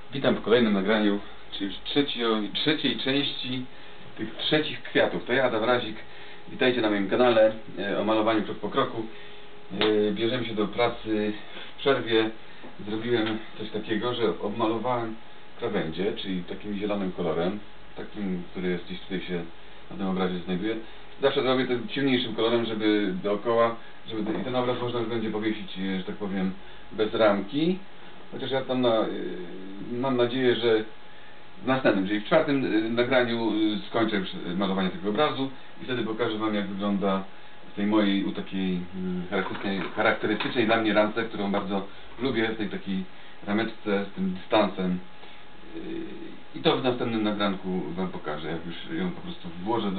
Witam w kolejnym nagraniu, czyli już trzeciej części tych trzecich kwiatów. To ja, Adam Razik. Witajcie na moim kanale o malowaniu krok po kroku. Bierzemy się do pracy. W przerwie zrobiłem coś takiego, że obmalowałem krawędzie, czyli takim zielonym kolorem, takim, który jest gdzieś tutaj się na tym obrazie znajduje. Zawsze zrobię to ciemniejszym kolorem, żeby dookoła, i ten obraz można już będzie powiesić, że tak powiem, bez ramki. Chociaż ja tam mam nadzieję, że w następnym, czyli w czwartym nagraniu skończę już malowanie tego obrazu i wtedy pokażę Wam, jak wygląda w tej mojej takiej charakterystycznej dla mnie ramce, którą bardzo lubię, w tej takiej rameczce z tym dystansem. I to w następnym nagranku Wam pokażę, jak już ją po prostu włożę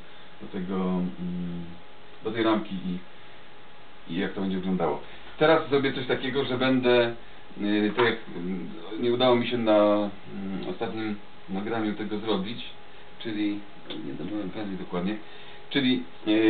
do tej ramki i jak to będzie wyglądało. Teraz zrobię coś takiego, że będę, tak jak nie udało mi się na ostatnim nagraniu tego zrobić, czyli, nie dałem okazji dokładnie, czyli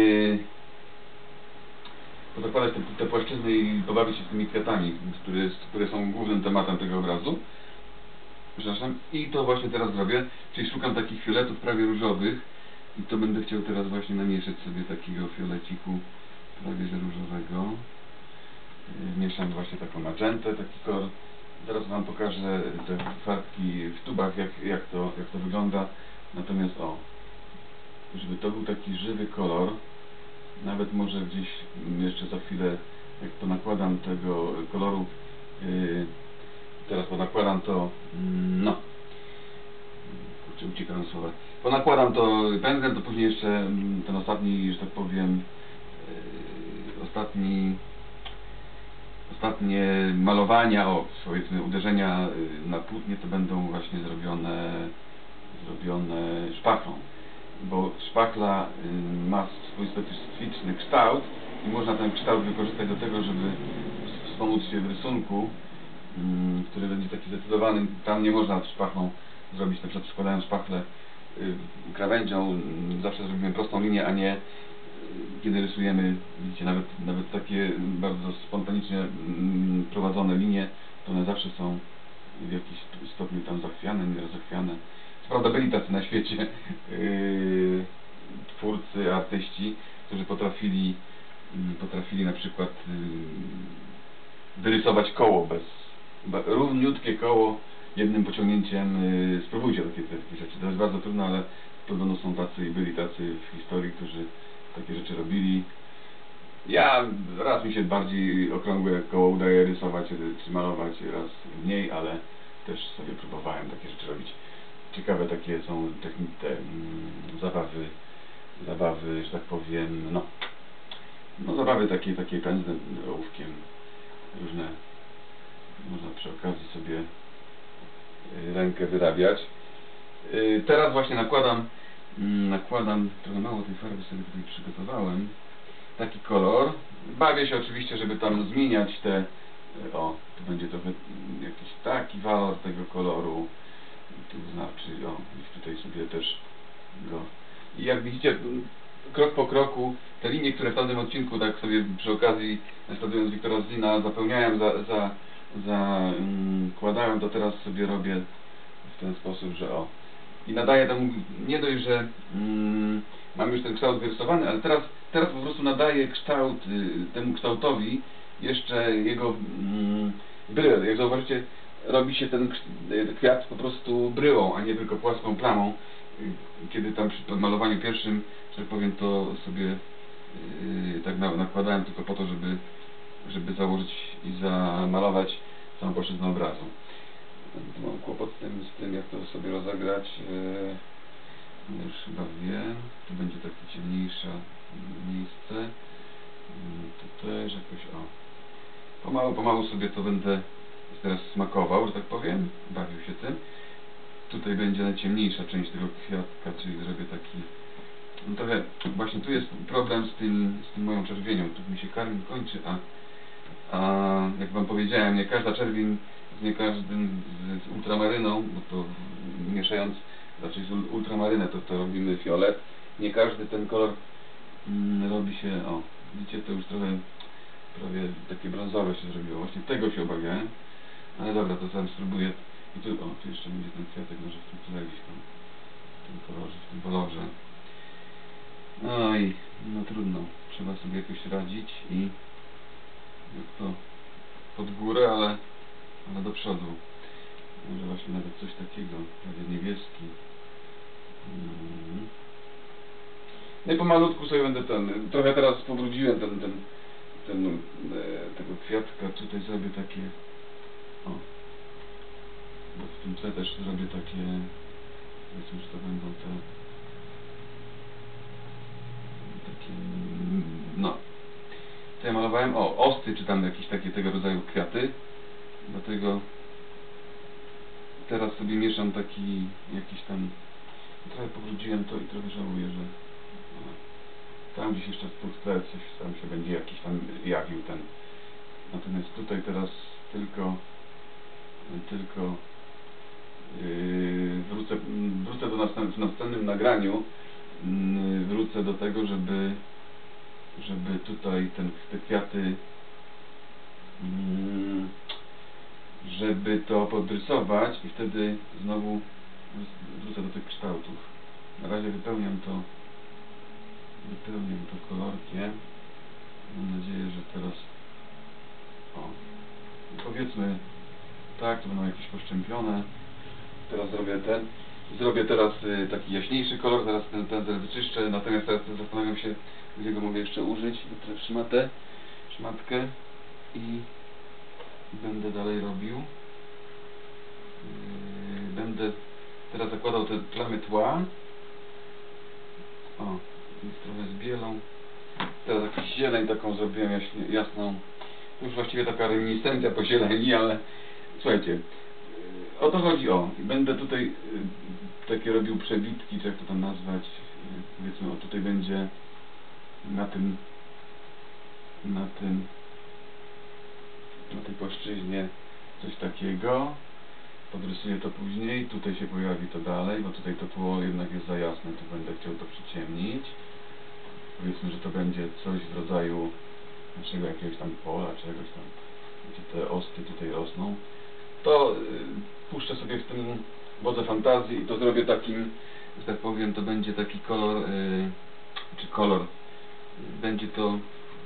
zakładać te płaszczyzny i pobawić się z tymi kwiatami, które są głównym tematem tego obrazu. Przepraszam. I to właśnie teraz zrobię, czyli szukam takich fioletów prawie różowych i to będę chciał teraz właśnie namieszać sobie takiego fioleciku prawie że różowego. Mieszam właśnie taką magentę, taki kolor. Zaraz Wam pokażę te farbki w tubach, jak to wygląda. Natomiast żeby to był taki żywy kolor, nawet może gdzieś jeszcze za chwilę, jak ponakładam tego koloru, teraz ponakładam to, kurczę, uciekają słowa. Ponakładam to pędzlem, to później jeszcze ten ostatni, że tak powiem, ostatnie malowania, powiedzmy uderzenia na płótnie, to będą właśnie zrobione szpachlą, bo szpachla ma swój specyficzny kształt i można ten kształt wykorzystać do tego, żeby wspomóc się w rysunku, który będzie taki zdecydowany. Tam nie można szpachlą zrobić, na przykład przykładając szpachlę krawędzią, zawsze zrobimy prostą linię, a nie kiedy rysujemy, widzicie, nawet takie bardzo spontanicznie prowadzone linie, to one zawsze są w jakiś stopniu tam zachwiane, nierozachwiane. Co prawda byli tacy na świecie twórcy, artyści, którzy potrafili na przykład wyrysować koło, równiutkie koło jednym pociągnięciem. Spróbujcie takie rzeczy, to jest bardzo trudne, ale podobno są tacy i byli tacy w historii, którzy takie rzeczy robili. Ja raz mi się bardziej okrągłe koło udaje rysować czy malować, raz mniej, ale też sobie próbowałem takie rzeczy robić. Ciekawe takie są te zabawy, że tak powiem, zabawy takie pędzlem, ołówkiem, różne, można przy okazji sobie rękę wyrabiać. Teraz właśnie nakładam, trochę mało tej farby sobie tutaj przygotowałem, taki kolor. Bawię się oczywiście, żeby tam zmieniać tu będzie trochę jakiś taki walor tego koloru, tu znaczy, gdzieś tutaj sobie też go. I jak widzicie, krok po kroku, te linie, które w tamtym odcinku, tak sobie przy okazji, naśladując Wiktora Zlina, zapełniałem, zakładałem, to teraz sobie robię w ten sposób, że i nadaję temu, nie dość, że mam już ten kształt wyrysowany, ale teraz po prostu nadaję kształt temu kształtowi jeszcze jego bryłę. Jak zauważycie, robi się ten kwiat po prostu bryłą, a nie tylko płaską plamą. Kiedy tam przy malowaniu pierwszym, że tak powiem, to sobie tak nakładałem tylko po to, żeby założyć i zamalować całą płaszczyznę obrazu. Mam kłopot z tym, jak to sobie rozegrać. Już chyba wiem. Tu będzie takie ciemniejsze miejsce. Tu też jakoś pomału sobie to będę teraz smakował, że tak powiem. Bawił się tym. Tutaj będzie najciemniejsza część tego kwiatka, czyli zrobię taki... trochę, właśnie tu jest problem z tym moją czerwienią. Tu mi się karmin kończy, a jak Wam powiedziałem, nie każda czerwień z z ultramaryną, bo to mieszając raczej z ultramarynę, to robimy fiolet. Nie każdy ten kolor robi się, widzicie, to już trochę prawie takie brązowe się zrobiło. Właśnie tego się obawiałem, ale dobra, to sam spróbuję I tu, o, tu jeszcze będzie ten kwiatek, może w tym tle gdzieś tam, w tym kolorze, w tym kolorze. Oj, no trudno, trzeba sobie jakoś radzić i jak to pod górę, ale do przodu. Może właśnie nawet coś takiego, prawie niebieski. No i pomalutku sobie będę trochę teraz pobrudziłem tego kwiatka, tutaj zrobię takie, o, bo w tym tle też zrobię takie, powiedzmy, że to będą takie, no, co ja malowałem, o, osty, czy tam jakieś takie tego rodzaju kwiaty, dlatego teraz sobie mieszam taki, jakiś tam, trochę pobrudziłem to i trochę żałuję, że tam gdzieś jeszcze w tle coś tam się będzie jakiś tam jawił ten. Natomiast tutaj teraz tylko wrócę do w następnym nagraniu, wrócę do tego, żeby tutaj te kwiaty, żeby to podrysować i wtedy znowu wrócę do tych kształtów. Na razie wypełniam to kolorkiem. Mam nadzieję, że teraz, o, powiedzmy tak, to będą jakieś poszczępione. Teraz zrobię teraz taki jaśniejszy kolor, zaraz ten pędzel wyczyszczę, natomiast teraz zastanawiam się, gdzie go mogę jeszcze użyć. Wytrę szmatkę i będę dalej robił. Będę teraz zakładał te plamy tła. O, jest trochę z bielą. Teraz jakąś zieleń taką zrobiłem jasną. Już właściwie taka reminiscencja po zieleni, ale słuchajcie, o to chodzi, o. Będę tutaj takie robił przebitki, czy jak to tam nazwać. Powiedzmy, o tutaj będzie na tej płaszczyźnie coś takiego. Podrysuję to później, tutaj się pojawi to dalej, bo tutaj to tło jednak jest za jasne, tu będę chciał to przyciemnić. Powiedzmy, że to będzie coś w rodzaju naszego jakiegoś tam pola, czegoś tam, gdzie te osty tutaj rosną. To puszczę sobie w tym wodze fantazji i to zrobię takim, że tak powiem, to będzie taki kolor, będzie to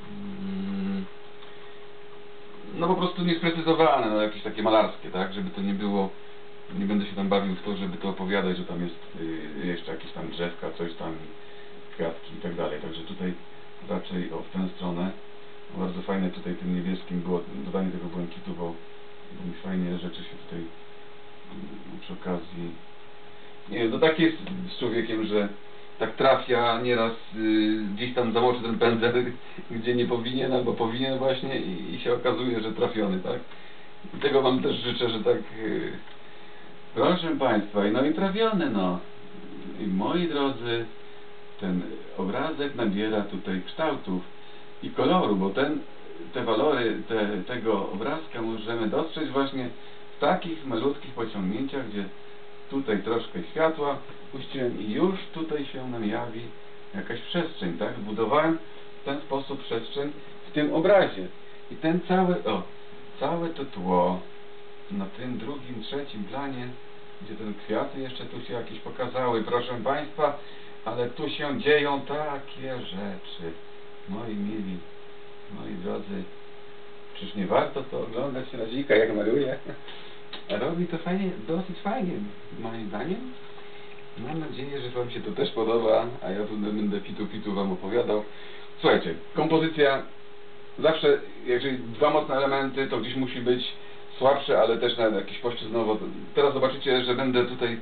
no po prostu niesprecyzowane, no jakieś takie malarskie, tak, żeby to nie było, nie będę się tam bawił w to, żeby to opowiadać, że tam jest jeszcze jakieś tam drzewka, coś tam, kwiatki i tak dalej, także tutaj raczej w tę stronę. Bardzo fajne tutaj tym niebieskim było dodanie tego błękitu, bo mi fajnie rzeczy się tutaj przy okazji, nie wiem, no tak jest z człowiekiem, że tak trafia nieraz, gdzieś tam zamoczy ten pędzel, gdzie nie powinien, albo powinien właśnie i się okazuje, że trafiony, tak? I tego wam też życzę, że tak, proszę państwa, no i trafiony, no. I moi drodzy, ten obrazek nabiera tutaj kształtów i koloru, bo te walory tego obrazka możemy dostrzec właśnie w takich malutkich pociągnięciach, gdzie tutaj troszkę światła puściłem i już tutaj się nam jawi jakaś przestrzeń, tak? Zbudowałem w ten sposób przestrzeń w tym obrazie. I ten całe to tło na tym drugim, trzecim planie, gdzie te kwiaty jeszcze tu się jakieś pokazały, proszę państwa, ale tu się dzieją takie rzeczy. Moi mili, moi drodzy, przecież nie warto to oglądać Razika, jak maluje. Robi to fajnie, dosyć fajnie, moim zdaniem. Mam nadzieję, że wam się to też podoba, a ja tu będę pitu wam opowiadał. Słuchajcie, kompozycja zawsze, jeżeli dwa mocne elementy, to gdzieś musi być słabsze, ale też na jakieś płaszczyznowo. Teraz zobaczycie, że będę tutaj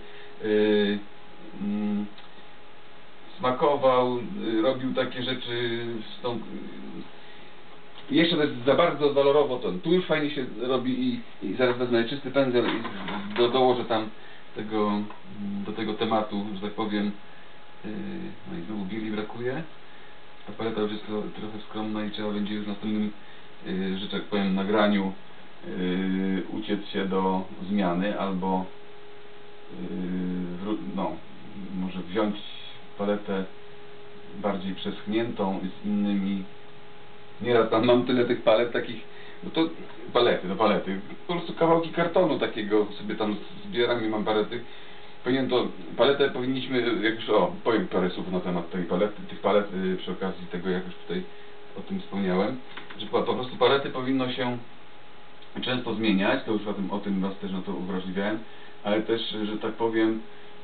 smakował, robił takie rzeczy z tą... Jeszcze to jest za bardzo walorowo, to tu już fajnie się robi i zaraz wezmę czysty pędzel i dołożę tam do tego tematu, że tak powiem. No i znowu bieli brakuje. Ta paleta już jest trochę skromna i trzeba będzie już w następnym, że tak powiem, nagraniu uciec się do zmiany albo no, może wziąć paletę bardziej przeschniętą z innymi. Nieraz tam mam tyle tych palet takich No to palety. Po prostu kawałki kartonu takiego sobie tam zbieram i mam parę tych. Paletę powinniśmy, jak już, powiem parę słów na temat tej palety, tych palet przy okazji tego, jak już tutaj o tym wspomniałem, że po prostu palety powinno się często zmieniać, to już o tym Was też na to uwrażliwiałem, ale też, że tak powiem,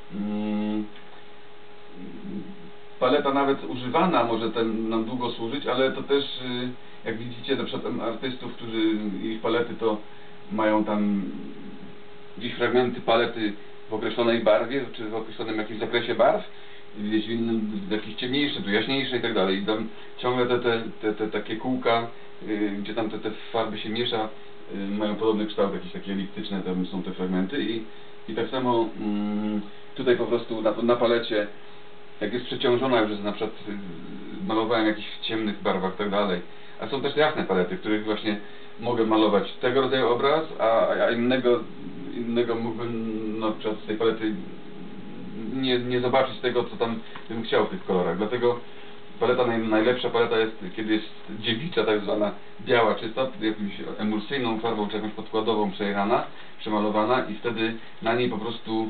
paleta nawet używana może nam długo służyć, ale to też, jak widzicie, na przykład artystów, którzy ich palety to mają tam gdzieś fragmenty palety w określonej barwie, czy w określonym jakimś zakresie barw, gdzieś w innym, jakiś ciemniejszy, tu jaśniejszy i tak dalej. I tam ciągle te takie kółka, gdzie tam te farby się miesza, mają podobny kształt, jakieś takie eliptyczne tam są te fragmenty i tak samo tutaj po prostu na palecie, jak jest przeciążona już, na przykład malowałem w jakichś ciemnych barwach i tak dalej, a są też jasne palety, w których właśnie mogę malować tego rodzaju obraz, a innego mógłbym na przykład z tej palety nie zobaczyć tego, co tam bym chciał w tych kolorach. Dlatego najlepsza paleta jest, kiedy jest dziewicza, tak zwana biała, czysta, jakąś emulsyjną farbą, czy jakąś podkładową przemalowana i wtedy na niej po prostu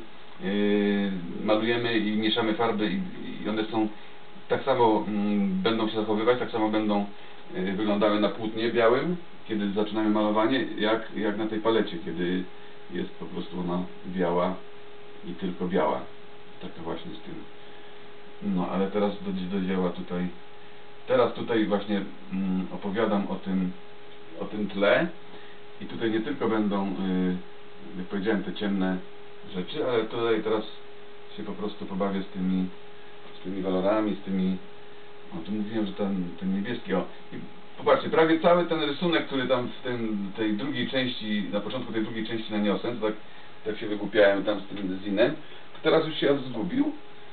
malujemy i mieszamy farby i one są tak samo będą się zachowywać, tak samo będą wyglądały na płótnie białym, kiedy zaczynamy malowanie, jak na tej palecie, kiedy jest po prostu ona biała i tylko biała. Tak właśnie z tym. No ale teraz do dzieła tutaj. Teraz tutaj właśnie opowiadam o tym tle i tutaj nie tylko będą, jak powiedziałem, te ciemne rzeczy, ale tutaj teraz się po prostu pobawię z tymi walorami, tu mówiłem, że ten niebieski, i popatrzcie, prawie cały ten rysunek, który tam w tej drugiej części, na początku tej drugiej części naniosłem, to tak się wygłupiałem tam z tym zinem, to teraz już się zgubił.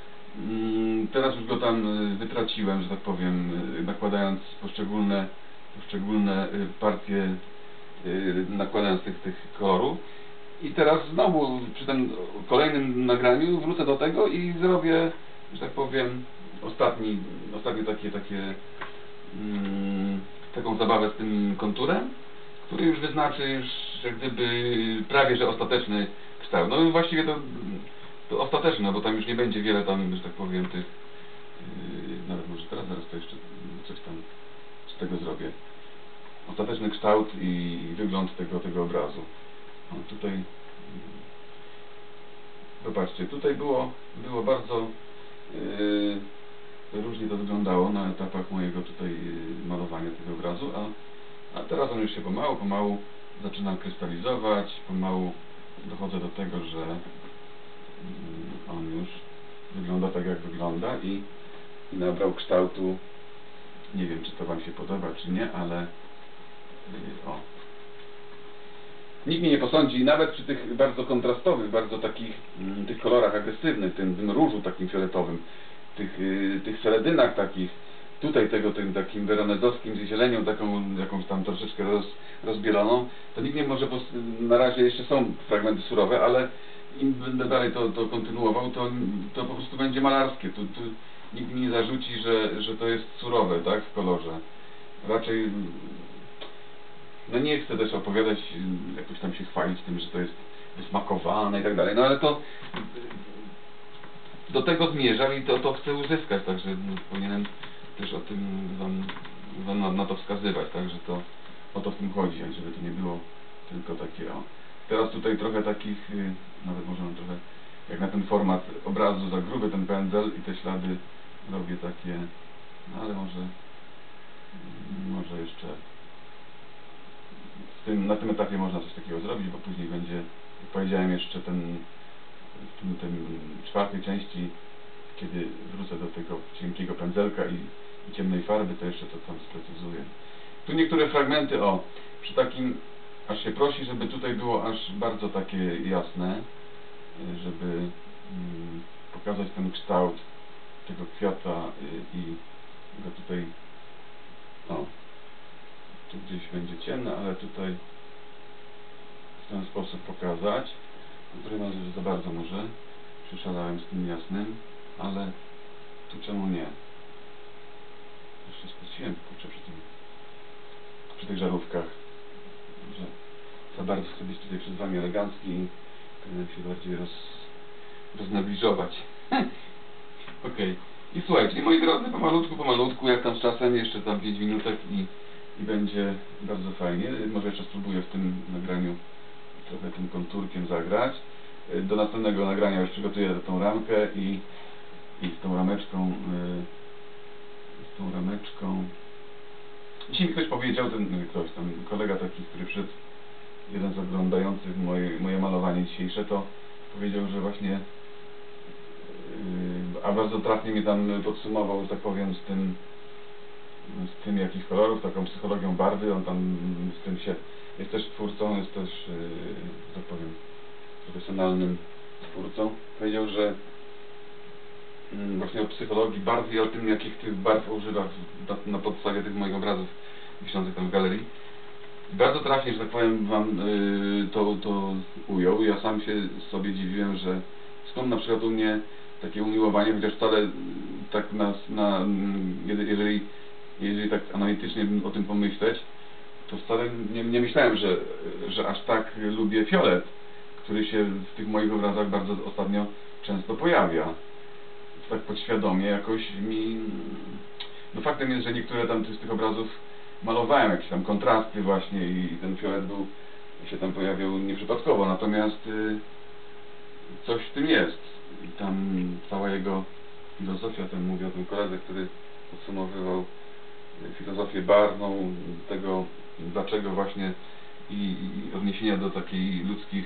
Teraz już go tam wytraciłem, że tak powiem, nakładając poszczególne partie, nakładając tych kolorów. I teraz znowu przy tym kolejnym nagraniu wrócę do tego i zrobię, że tak powiem, ostatnie taką zabawę z tym konturem, który już wyznaczy jak gdyby prawie że ostateczny kształt. No i właściwie to ostateczne, bo tam już nie będzie wiele tam, że tak powiem, tych nawet może zaraz to jeszcze coś tam z tego zrobię. Ostateczny kształt i wygląd tego obrazu. Tutaj zobaczcie, tutaj było bardzo różnie to wyglądało na etapach mojego tutaj malowania tego obrazu, a teraz on już się pomału zaczyna krystalizować, pomału dochodzę do tego, że on już wygląda tak, jak wygląda i nabrał kształtu. Nie wiem, czy to Wam się podoba, czy nie, ale nikt mnie nie posądzi, nawet przy tych bardzo kontrastowych, bardzo takich tych kolorach agresywnych, tym różu takim fioletowym, tych seledynach takich, tutaj tym takim weronezowskim z zielenią, taką jakąś tam troszeczkę rozbieloną, to nikt nie może, na razie jeszcze są fragmenty surowe, ale im będę dalej to kontynuował, to po prostu będzie malarskie. Tu nikt mi nie zarzuci, że to jest surowe, tak, w kolorze. Raczej no nie chcę też opowiadać, jakoś tam się chwalić tym, że to jest wysmakowane i tak dalej, no ale to do tego zmierzam i to chcę uzyskać, także powinienem też o tym wam na to wskazywać, także to o to w tym chodzi, żeby to nie było tylko takie Teraz tutaj trochę takich, nawet może mam trochę, jak na ten format obrazu za gruby ten pędzel i te ślady robię takie, no ale może jeszcze na tym etapie można coś takiego zrobić, bo później będzie, jak powiedziałem, jeszcze w tym czwartej części, kiedy wrócę do tego cienkiego pędzelka i ciemnej farby, to jeszcze to tam sprecyzuję. Tu niektóre fragmenty, przy takim, aż się prosi, żeby tutaj było aż bardzo takie jasne, żeby pokazać ten kształt tego kwiata i go tutaj, tu gdzieś będzie ciemne, ale tutaj w ten sposób pokazać. Chyba, że za bardzo może przeszalałem z tym jasnym, ale tu czemu nie? Jeszcze spociłem, kurczę, przy tych żarówkach. że za bardzo chcę być tutaj przed Wami elegancki i powinienem się bardziej roznegliżować. Okej. I słuchajcie, moi drodzy, pomalutku, jak tam z czasem, jeszcze tam 5 minutek i będzie bardzo fajnie. Może jeszcze spróbuję w tym nagraniu trochę tym konturkiem zagrać. Do następnego nagrania już przygotuję tą ramkę i z tą rameczką, Dzisiaj mi ktoś powiedział, tam kolega taki, który przyszedł, jeden z oglądających moje malowanie dzisiejsze, to powiedział, że właśnie a bardzo trafnie mnie tam podsumował, że tak powiem, z tym jakich kolorów, taką psychologią barwy, on tam z tym się, jest też twórcą, jest też, że tak powiem, profesjonalnym twórcą. Powiedział, że właśnie o psychologii barw i o tym, jakich tych barw używa na podstawie tych moich obrazów wiszących tam w galerii. I bardzo trafnie, że tak powiem, Wam to ujął. Ja sam się sobie dziwiłem, że skąd na przykład u mnie takie umiłowanie, chociaż wcale tak jeżeli tak analitycznie o tym pomyśleć, to wcale nie myślałem, że aż tak lubię fiolet, który się w tych moich obrazach bardzo ostatnio często pojawia. Tak podświadomie jakoś mi... No faktem jest, że niektóre tam z tych obrazów malowałem jakieś tam kontrasty właśnie i ten fiolet się tam pojawiał nieprzypadkowo, natomiast coś w tym jest. I tam cała jego filozofia, ten mówię o tym koledze, który podsumowywał filozofię barwną, tego dlaczego właśnie i odniesienia do takich ludzkich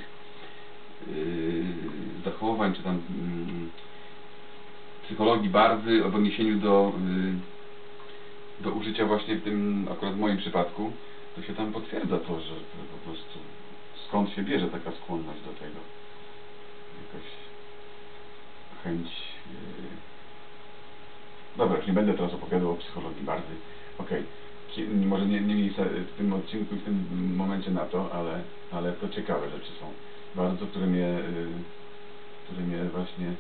zachowań, czy tam psychologii barwy, w odniesieniu do użycia właśnie w tym, akurat w moim przypadku, to się tam potwierdza to, że po prostu skąd się bierze taka skłonność do tego. Jakaś chęć... Dobra, już nie będę teraz opowiadał o psychologii barwy. Okej. Może nie miejsce w tym odcinku i w tym momencie na to, ale to ciekawe rzeczy są bardzo, które mnie właśnie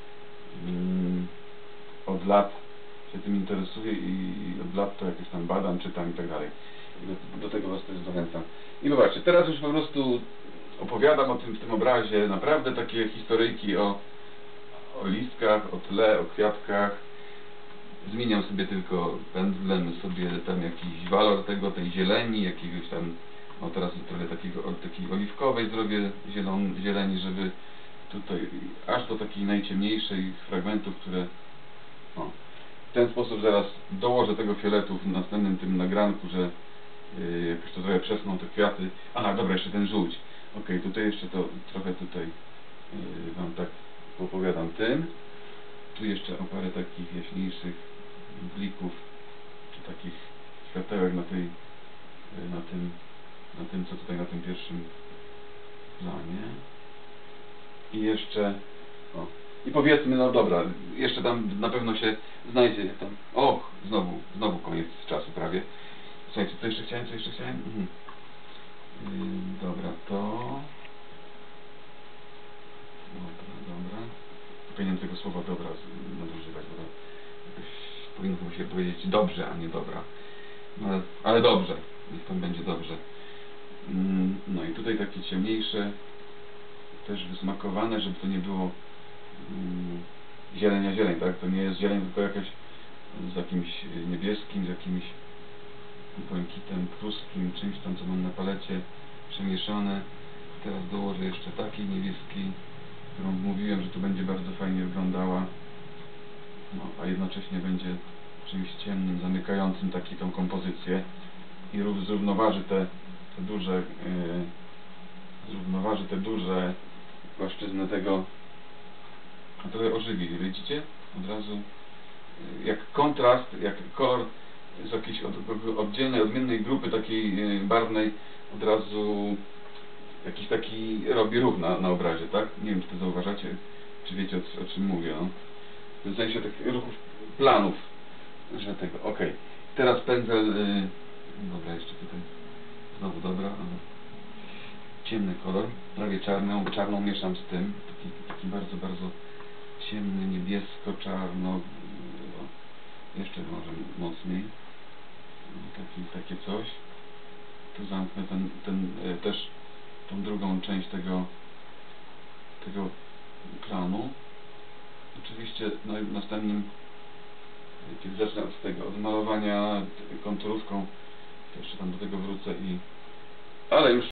od lat się tym interesuję i od lat to jakoś tam badam, czytam i tak dalej. Do tego Was też zachęcam. I zobaczcie, teraz już po prostu opowiadam w tym obrazie naprawdę takie historyjki o listkach, o tle, o kwiatkach. Zmieniam sobie tylko pędzlem sobie tam jakiś walor tej zieleni, jakiegoś tam, no teraz trochę takiej oliwkowej zrobię zieleni, żeby tutaj aż do takiej najciemniejszej fragmentów, które w ten sposób zaraz dołożę tego fioletu w następnym tym nagranku, że jakoś to trochę przesną te kwiaty. Aha, dobra, jeszcze ten żółć. Okej, tutaj jeszcze to trochę Wam tak opowiadam tym. Tu jeszcze o parę takich jaśniejszych blików, czy takich światełek na tym, co tutaj na tym pierwszym planie. I jeszcze, i powiedzmy, no dobra, jeszcze tam na pewno się znajdzie tam, znowu koniec czasu prawie. Słuchajcie, co jeszcze chciałem? Dobra, dobra. Powinienem tego słowa dobra nadużywać, bo jakoś powinno się powiedzieć dobrze, a nie dobra. No, ale dobrze, niech tam będzie dobrze. No i tutaj takie ciemniejsze, też wysmakowane, żeby to nie było zieleń, tak? To nie jest zieleń, tylko jakaś z jakimś niebieskim, z jakimś błękitem pruskim, czymś tam, co mam na palecie przemieszane. Teraz dołożę jeszcze takiej niebieskiej, którą mówiłem, że tu będzie bardzo fajnie wyglądała, a jednocześnie będzie czymś ciemnym, zamykającym tą kompozycję i zrównoważy te duże płaszczyzny tego, a trochę ożywi, widzicie? Od razu jak kontrast, jak kolor z jakiejś odmiennej grupy takiej barwnej, od razu jakiś taki robi ruch na obrazie, tak? Nie wiem, czy to zauważacie, czy wiecie, o czym mówię, no. W sensie takich ruchów, planów, że tego, okej. Teraz pędzel, dobra, jeszcze tutaj, znowu dobra, ale ciemny kolor, prawie czarną mieszam z tym, taki bardzo, bardzo ciemny, niebiesko-czarno, jeszcze może mocniej, takie coś. Tu zamknę też tą drugą część tego planu. Oczywiście w następnym, kiedy zacznę od malowania konturówką, to jeszcze tam do tego wrócę ale już